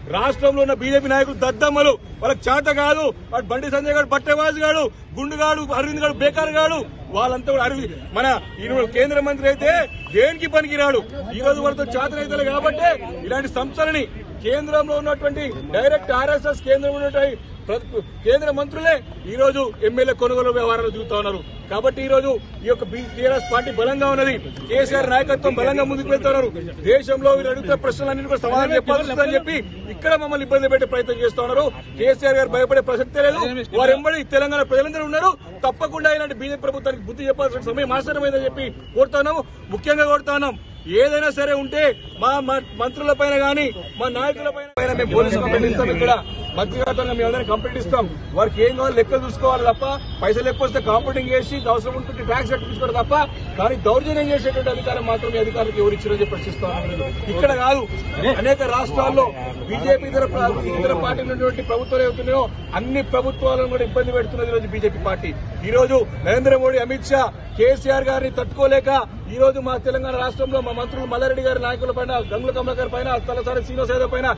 రాష్ట్రంలో ఉన్న బీజేపీ నాయకులు దద్దమ్మలు, వాళ్ళకి చేత కాదు. వాడు బండి సంజయ్ గారు బట్టెవాజు గాడు, గుండుగాడు, అరవింద్ గాడు బేకార్ గాడు, వాళ్ళంతా కూడా మన కేంద్ర మంత్రి అయితే దేనికి పనికిరాడు. ఈ రోజు వాళ్ళతో చేతనైతే కాబట్టి ఇలాంటి సంస్థలని కేంద్రంలో ఉన్నటువంటి డైరెక్ట్ ఆర్ఎస్ఎస్ కేంద్రంలో ఉన్నటువంటి కేంద్ర మంత్రులే ఈ రోజు ఎమ్మెల్యే కొనుగోలు వ్యవహారాలు దిగుతా ఉన్నారు. కాబట్టి ఈ రోజు ఈ యొక్క టీఆర్ఎస్ పార్టీ బలంగా ఉన్నది. కేసీఆర్ నాయకత్వం బలంగా ముందుకు వెళ్తున్నారు. దేశంలో వీళ్ళు అడుగుతున్న ప్రశ్నలన్నింటి కూడా సమాధానం చెప్పాల్సిందని చెప్పి ఇక్కడ మమ్మల్ని ఇబ్బంది పెట్టే ప్రయత్నం చేస్తా ఉన్నారు. కేసీఆర్ గారు భయపడే ప్రసక్తే లేదు. వారు ఎంబడి తెలంగాణ ప్రజలందరూ ఉన్నారు. తప్పకుండా ఇలాంటి బీజేపీ ప్రభుత్వానికి బుద్ధి చెప్పాల్సిన సమయం ఆసన్నమైందని చెప్పి కోరుతున్నాము. ముఖ్యంగా కోరుతున్నాం, ఏదైనా సరే ఉంటే మా మంత్రుల పైన గానీ మా నాయకుల పైన మేము పోలీసు కంప్లైంట్ ఇస్తాం. ఇక్కడ మంత్రివ్యాప్తంగా మేము అందరం కంప్లైంట్ ఇస్తాం. వారికి ఏం కావాలి లెక్కలు చూసుకోవాలి తప్ప, పైసలు ఎక్కువ వస్తే కాంపౌండింగ్ చేసి అవసరం ఉంటుంది ట్యాక్స్ కట్టించుకోవడం తప్ప, కానీ దౌర్జన్యం చేసేటువంటి అధికారం మాత్రం ఈ అధికారులకు ఎవరు ఇచ్చారని చెప్పి ప్రశ్నిస్తాం. ఇక్కడ కాదు, అనేక రాష్ట్రాల్లో బీజేపీ ఇతర పార్టీలు ఉన్నటువంటి ప్రభుత్వాలు ఏవైతున్నాయో అన్ని ప్రభుత్వాలను కూడా ఇబ్బంది పెడుతున్నది ఈ రోజు బీజేపీ పార్టీ. ఈ రోజు నరేంద్ర మోడీ, అమిత్ షా, కేసీఆర్ గారిని తట్టుకోలేక ఈ రోజు మా తెలంగాణ రాష్ట్రంలో మా మంత్రులు మల్లారెడ్డి గారి నాయకుల పైన, గంగుల కమలాకర్ పైన, తలసాని శ్రీనివాస్ యాదవ్ పైన